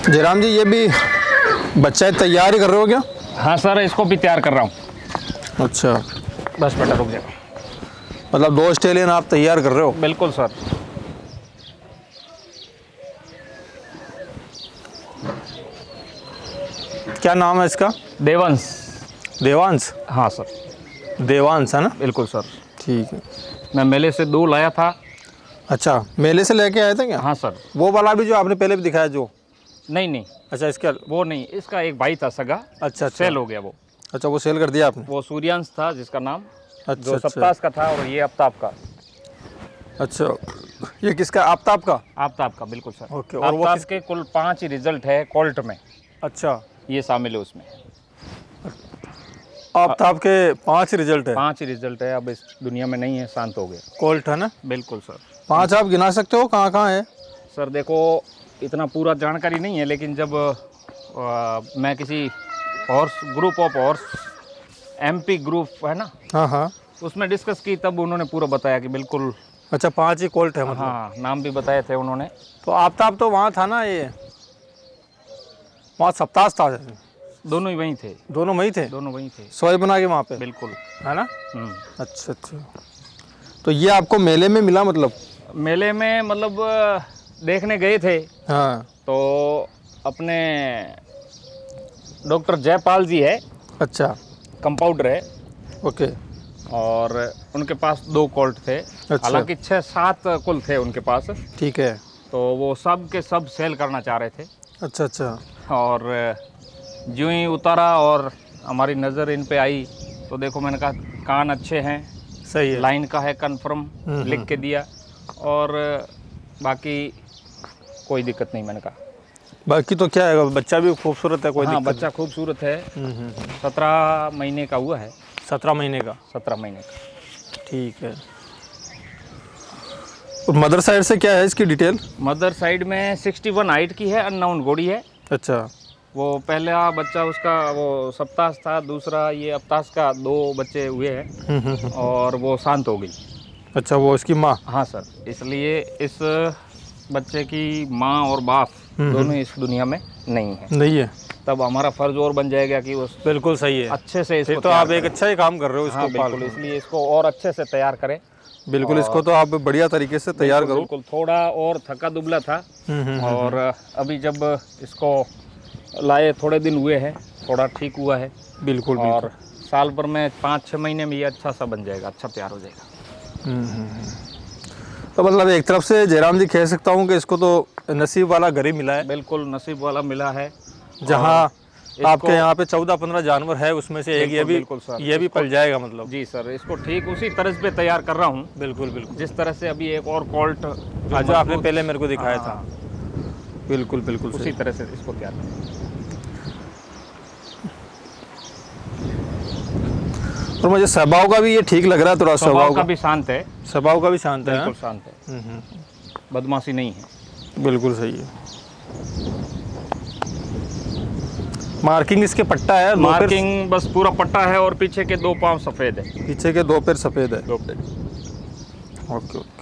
जयराम जी, ये भी बच्चा तैयार ही कर रहे हो क्या? हाँ सर, इसको भी तैयार कर रहा हूँ। अच्छा, बस बेटा रुक जाओ। मतलब 2 ऑस्ट्रेलियन आप तैयार कर रहे हो? बिल्कुल सर। क्या नाम है इसका? देवांश। देवांश? हाँ सर। देवांश है ना? बिल्कुल सर। ठीक है। मैं मेले से 2 लाया था। अच्छा, मेले से लेके आए थे क्या? हाँ सर। वो वाला भी जो आपने पहले भी दिखाया जो? नहीं नहीं। अच्छा, इसका वो नहीं, इसका एक भाई था सगा। अच्छा। सेल हो गया वो। अच्छा, वो सेल कर दिया आपने? वो सूर्यांश था जिसका नाम। अच्छा, जो सप्ताह का था, और ये आफ्ताब का। अच्छा, ये किसका? आफ्ताब का? आफ्ताब का, बिल्कुल सर। ओके। और वो आफ्ताब के कुल 5 ही रिजल्ट है कोल्ट में। अच्छा, ये शामिल है उसमें। आफ्ताब के 5 रिजल्ट है? 5 ही रिजल्ट है। अब इस दुनिया में नहीं है, शांत हो गया। कोल्ट है ना? बिल्कुल सर। 5 आप गिना सकते हो? कहाँ कहाँ है सर देखो, इतना पूरा जानकारी नहीं है, लेकिन जब मैं किसी horse group of horse MP group है ना, हाँ हाँ, उसमें डिस्कस की, तब उन्होंने पूरा बताया कि बिल्कुल। अच्छा, 5 ही कोल्ट है मतलब? हाँ, नाम भी बताए थे उन्होंने। तो आफ्ताब तो वहाँ था ना, ये वहाँ सप्ताह था? दोनों ही वहीं थे। दोनों वहीं थे? दोनों वहीं थे। सोए बना के वहाँ पे? बिल्कुल, है ना? हम्म। अच्छा। तो ये आपको मेले में मिला मतलब? मेले में मतलब देखने गए थे। हाँ। तो अपने डॉक्टर जयपाल जी है। अच्छा। कंपाउंडर है। ओके। और उनके पास 2 कोल्ट थे। अच्छा। हालांकि 6-7 कुल थे उनके पास। ठीक है। तो वो सब के सब सेल करना चाह रहे थे। अच्छा अच्छा। और ज्यों ही उतारा और हमारी नज़र इन पे आई, तो देखो मैंने कहा कान अच्छे हैं, सही है, लाइन का है कंफर्म, लिख के दिया। और बाकी कोई दिक्कत नहीं, मैंने कहा। बाकी तो क्या है, बच्चा भी खूबसूरत है, कोई हाँ, दिक्कत बच्चा खूबसूरत है। 17 महीने का हुआ है। 17 महीने का? 17 महीने का। ठीक है। और मदर साइड से क्या है इसकी डिटेल? मदर साइड में 61 हाइट की है, अननाउन घोड़ी है। अच्छा। वो पहला बच्चा उसका वो सप्ताह था, दूसरा ये अफ्तास का 2 बच्चे हुए हैं। और वो शांत हो गई। अच्छा, वो इसकी माँ? हाँ सर, इसलिए इस बच्चे की माँ और बाप दोनों इस दुनिया में नहीं है। नहीं है? तब हमारा फर्ज और बन जाएगा कि उस बिल्कुल सही है, अच्छे से इसको तो आप एक अच्छा ही काम कर रहे हो इसको। हाँ बिल्कुल, इसलिए इसको और अच्छे से तैयार करें। बिल्कुल, इसको तो आप बढ़िया तरीके से तैयार करो। बिल्कुल, थोड़ा और थका दुबला था। और अभी जब इसको लाए थोड़े दिन हुए हैं, थोड़ा ठीक हुआ है। बिल्कुल। और साल भर में 5-6 महीने में ये अच्छा सा बन जाएगा, अच्छा तैयार हो जाएगा। तो मतलब एक तरफ से जयराम जी कह सकता हूँ कि इसको तो नसीब वाला घर ही मिला है। बिल्कुल नसीब वाला मिला है। जहाँ आपके यहाँ पे 14-15 जानवर है, उसमें से एक ये भी पल जाएगा मतलब? जी सर, इसको ठीक उसी तरह पे तैयार कर रहा हूँ। बिल्कुल बिल्कुल, जिस तरह से अभी एक और कोल्ट जो आपने पहले मेरे को दिखाया था। बिल्कुल बिल्कुल, उसी तरह से इसको तैयार कर। और मुझे स्वभाव का भी ये ठीक लग रहा है थोड़ा। स्वभाव का भी शांत है। स्वभाव का भी शांत है? बिल्कुल शांत है। बदमाशी नहीं है। बिल्कुल सही है। मार्किंग इसके पट्टा है? मार्किंग बस पूरा पट्टा है, और पीछे के 2 पाँव सफ़ेद है। पीछे के 2 पैर सफ़ेद है? 2 पैर। Okay okay.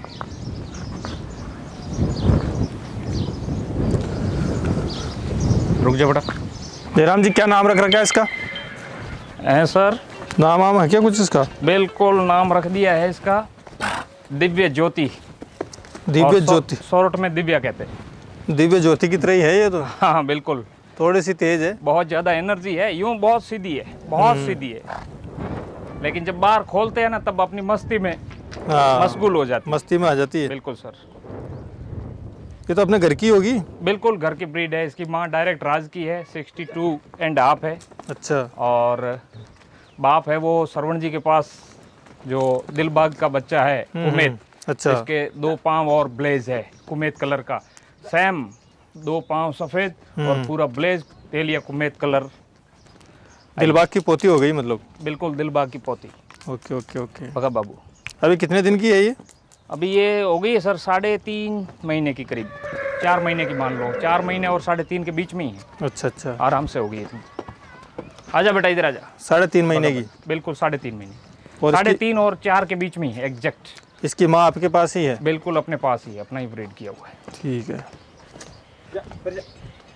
रुक जा बेटा। जयराम जी, क्या नाम रख रखा है इसका? है सर, नाम है क्या कुछ इसका? बिल्कुल, नाम रख दिया है इसका दिव्य ज्योति। दिव्य ज्योति? शॉर्ट में दिव्या कहते हैं। दिव्य ज्योति की तरह ही है ये तो? हाँ बिल्कुल। थोड़ी सी तेज है, बहुत ज़्यादा एनर्जी है। यूँ बहुत सीधी है, बहुत सीधी है। लेकिन जब बाहर खोलते हैं ना, तब अपनी मस्ती में मशगूल हो जाती है। मस्ती में आ जाती है। बिल्कुल सर। ये तो अपने घर की होगी? बिल्कुल घर की ब्रीड है। इसकी माँ डायरेक्ट राज की है, 62.5 है। अच्छा। और बाप है वो श्रवण जी के पास, जो दिलबाग का बच्चा है, कुमेत। अच्छा। इसके 2 पाँव और ब्लेज है कुमेत कलर का, सेम 2 पाँव सफ़ेद और पूरा ब्लेज तेलिया कुमेत कलर। दिलबाग की पोती हो गई मतलब? बिल्कुल, दिलबाग की पोती। Okay okay okay. भगा बाबू। अभी कितने दिन की है ये? अभी ये हो गई है सर 3.5 महीने की करीब। 4 महीने की मान लो, 4 महीने और 3.5 के बीच में ही है। अच्छा अच्छा, आराम से हो गई है। आजा बेटा, इधर आजा। 3.5 महीने की? बिल्कुल 3.5 महीने। और 3.5 और 4 के बीच में ही है एग्जैक्ट। इसकी माँ आपके पास ही है? बिल्कुल अपने पास ही है, अपना ही ब्रीड किया हुआ है। ठीक है।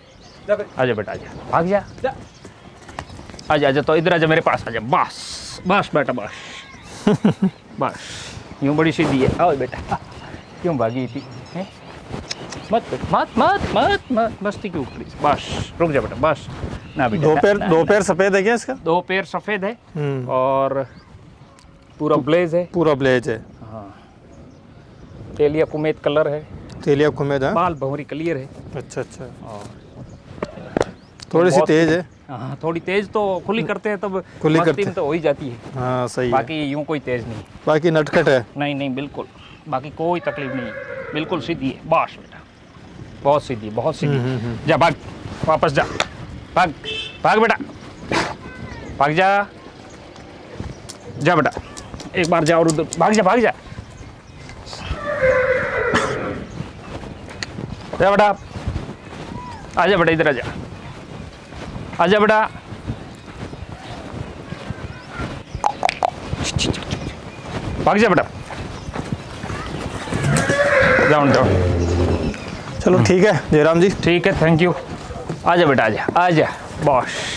आजा बेटा आजा, भाग जा, आजा आजा, तो इधर आजा मेरे पास आजा, बस बस बेटा बस बस, यूं बड़ी सीधी है, आओ बेटा, क्यों भागी थी हैं? मत मत मत मत मत मस्ती क्यों करी, बस रुक जा बेटा, बस ना बेटा, दो पैर सफेद है क्या इसका? 2 पैर सफेद है और पूरा ब्लेज है, पूरा ब्लेज है। हाँ, तेलिया कुमेद कलर है, तेलिया कुमेद है, बाल भंवरी क्लियर है। अच्छा अच्छा, और थोड़ी सी तेज है। हाँ थोड़ी तेज तो खुली करते हैं तब खुली मस्ती करते में तो हो ही जाती है, हाँ सही है। बाकी यूं कोई तेज नहीं, बाकी नटखट है। नहीं नहीं बिल्कुल, बाकी कोई तकलीफ नहीं, बिल्कुल सीधी है, बस बेटा बहुत सीधी, बहुत सीधी। जा भाग, वापस जा, भाग भाग बेटा, भाग जा, जा बेटा, एक बार जा और उधर भाग जा, भाग जा, जा बेटा, आजा बेटा, इधर आजा, आजा बेटा, भाग जा बेटा, जाओ जाओ, चलो ठीक है जयराम जी, ठीक है, थैंक यू, आजा बेटा आजा आजा, बॉस।